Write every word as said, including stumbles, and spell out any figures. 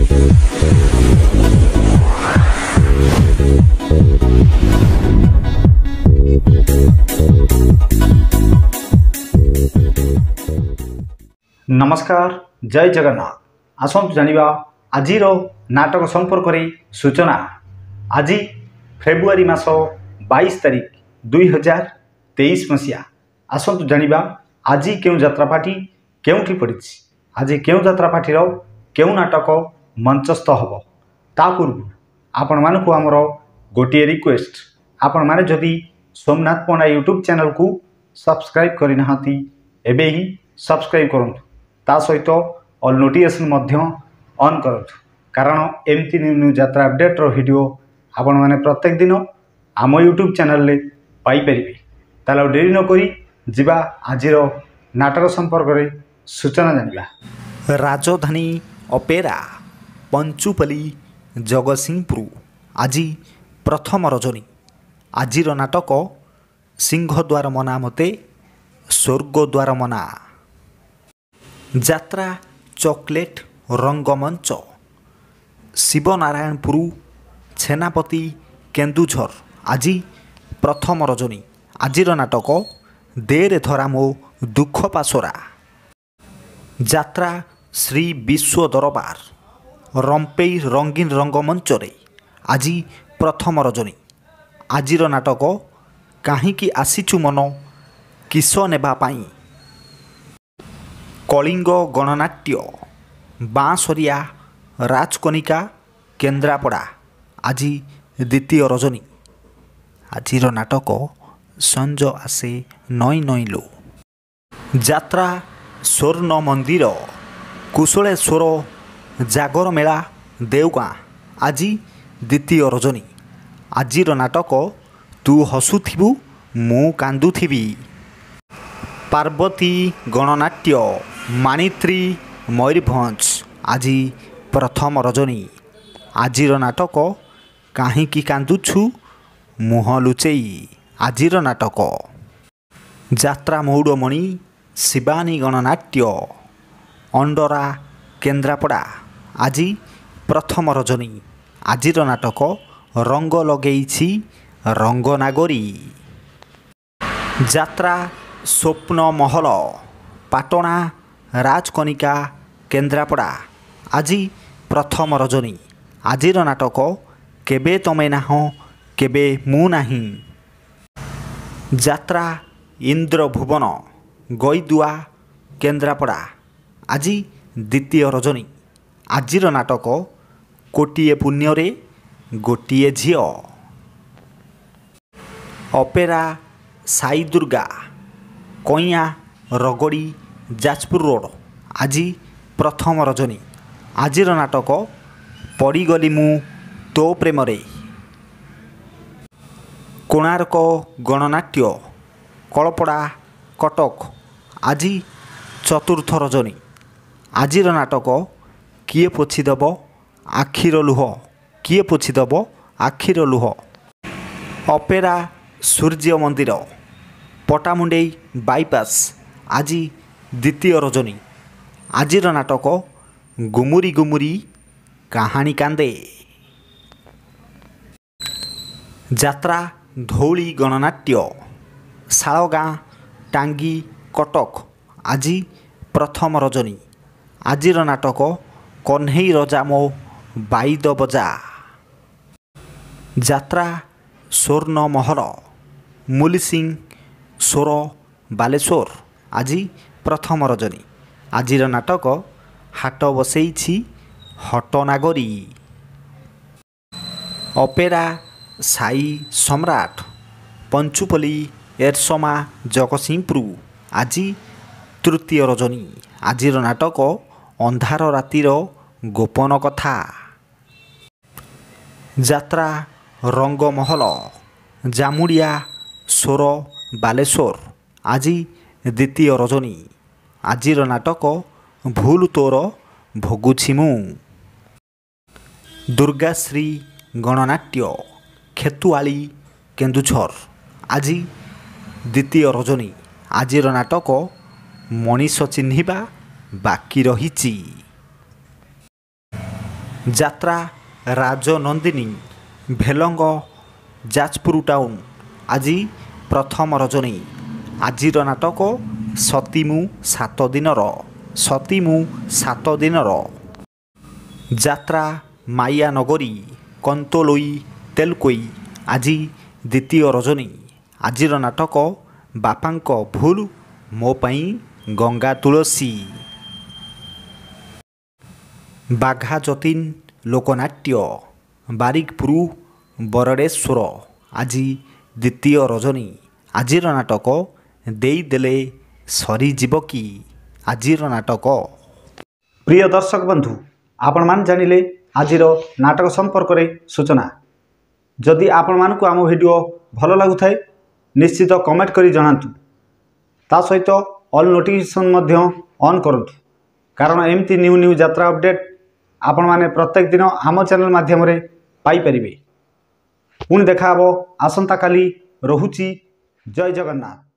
नमस्कार जय जगन्नाथ आसंतु जानिबा आजिर नाटक संपर्क में सूचना। आज फेब्रुआरी मास बाईस तारीख दुई हजार तेईस मसीहा। आसंतु जानिबा आज क्यों यात्रापाठी केउठी पड़ी, आज क्यों यात्रापाठी क्यों नाटक मंचस्थ हम। ता पूर्व आपण मानकु आमर गोटे रिक्वेस्ट, आपण माने जदि सोमनाथ पंडा यूट्यूब चैनल को सब्सक्राइब करना एबे ही सब्सक्राइब करूँ, ता सहित ऑल नोटिफिकेशन ऑन करूँ, कारण एमती न्यू न्यू यात्रा अपडेट वीडियो आपण माने प्रत्येक दिन आम यूट्यूब चैनल ले पाई परिबे। ताला डेरी न करी जिबा आजिर नाटक संपर्क में सूचना जानिबा। राजधानी अपेरा पंचुपली जगतसिंहपुर आज प्रथम रजनी। आजिर नाटक सिंहद्वार मना मते स्वर्गद्वार मना। यात्रा चॉकलेट रंगमंच शिवनारायणपुर छेनापति केन्दुझर। आज प्रथम रजनी। आजिर नाटक देरे धरा मो दुख पासोरा। यात्रा श्री विश्व दरबार रंपेई रंगीन रंगमंच रे आज प्रथम रजनी। आजिर नाटक काहींकी आसीचु मन किस नेबा पाई। कलिंग गणनाट्य बाँसरिया राजकनिका केन्द्रापड़ा आज द्वितीय रजनी। आजिर नाटक संज आसे नई नईलो। यात्रा स्वर्ण मंदिर कुशलेश्वर जागर मेला देवगाँ आज द्वितीय रजनी। आजिर नाटक तू हसुथिबु मु कांदुथिबी। पार्वती गणनाट्य मानित्री मयूरभंज आज प्रथम रजनी। आजिर नाटक काहींकी कांदुछु मुह लुचेई। आजिर नाटक यात्रा मौड़मणि शिवानी गणनाट्य अंडरा केन्द्रापड़ा आज प्रथम रजनी। आजिर नाटक रंग लगेइछि रंग नागरी। यात्रा स्वप्न महल पाटना राजकनिका केन्द्रापड़ा आज प्रथम रजनी। आजिर नाटक केबे तमे नाह केबे मु नाही। यात्रा इंद्रभुवन गईदुआ केन्द्रापड़ा आज द्वितीय रजनी। आजिर नाटक कोटिए पुण्यरे गोटिए झियो। अपेरा साई दुर्गा कइया रगड़ी जाजपुर रोड आज प्रथम रजनी। आजिर नाटक पड़ीगली मु तो प्रेम रे। कोणार्क गणनाट्य कलपड़ा कटक आज चतुर्थ रजनी। आजिर नाटक किए पोछीदेव आखिर लुह, किए पोछीदेव आखिर लुह। अपेरा सूर्य मंदिर पटामुंडई बाईपास आज द्वितीय रजनी। आजिर नाटक गुमुरी गुमुरी कहानी कांदे। यात्रा धौली गणनाट्य शालगाँ टांगी कटक आज प्रथम रजनी। आजिर नाटक कन्हई रजा मो बाईद बजा। यात्रा स्वर्ण महल मुलिसिंह सोर बालेश्वर आज प्रथम रजनी। आजिर नाटक हाट बसैछि हटनागरी। अपेरा साई सम्राट पंचुपली एरसमा जगतसिंहपुर आज तृतीय रजनी। आजिर नाटक अंधार रातिर गोपन कथा। यात्रा रंगमहल जामुड़िया सोर बालेश्वर आज द्वितीय रजनी। आजिर नाटक भूल तोर भोगुछि मु। दुर्गाश्री गणनाट्य खेतुआली केन्दुझर आज द्वितीय रजनी। आजिर नाटक मनीष चिन्हिबा बाकी रहिछि। ଯାତ୍ରା ରାଜନନ୍ଦିନୀ ଭେଲଙ୍ଗ ଯାଜପୁର ଟାଉନ ଆଜି ପ୍ରଥମ ରଜନୀ। ଆଜିର ନାଟକ ସତୀମୁ ସାତ ଦିନର ସତୀମୁ ସାତ ଦିନର। ଯାତ୍ରା ମାୟାନଗରୀ କନ୍ତୋଲୋଇ ତେଲକୋଇ ଆଜି ଦ୍ୱିତୀୟ ରଜନୀ। ଆଜିର ନାଟକ ବାପାଙ୍କ ଭୁଲ ମୋ ପାଇଁ ଗଙ୍ଗା ତୁଳସୀ। ବାଘା ଯତୀନ ଲୋକନାଟ୍ୟ ବାରିକପୁର ବରଡ଼େଶ୍ୱର ଆଜି ଦ୍ୱିତୀୟ ରଜନୀ। ଆଜିର ନାଟକ ଦେଇଦେଲେ ସରିଯିବ କି। ଆଜିର ନାଟକ। ପ୍ରିୟ ଦର୍ଶକ ବନ୍ଧୁ, ଆପଣମାନେ ଜାଣିଲେ ଆଜିର ନାଟକ ସମ୍ପର୍କରେ ସୂଚନା। ଯଦି ଆପଣମାନଙ୍କୁ ଆମ ଭିଡ଼ିଓ ଭଲ ଲାଗୁଥାଏ ନିଶ୍ଚିତ କମେଣ୍ଟ କରି ଜଣାନ୍ତୁ। ତା ସହିତ ଅଲ୍ ନୋଟିଫିକେସନ୍ ମଧ୍ୟ ଅନ୍ କରନ୍ତୁ, କାରଣ ଏମିତି ନ୍ୟୁ ନ୍ୟୁ ଯାତ୍ରା ଅପଡ଼େଟ୍ ଆପଣମାନେ ପ୍ରତ୍ୟେକ ଦିନ ଆମ ଚ୍ୟାନେଲ୍ ମାଧ୍ୟମରେ ପାଇପାରିବେ। ପୁଣି ଦେଖା ହେବ ଆସନ୍ତାକାଲି। ରହୁଛି। ଜୟ ଜଗନ୍ନାଥ।